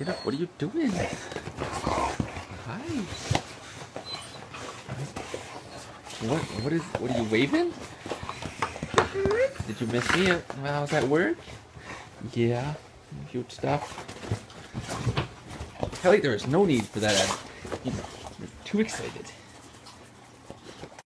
Get up. What are you doing? Hi. What are you waving? Did you miss me when I was at work? Yeah. Cute stuff. Kelly, there is no need for that. You're too excited.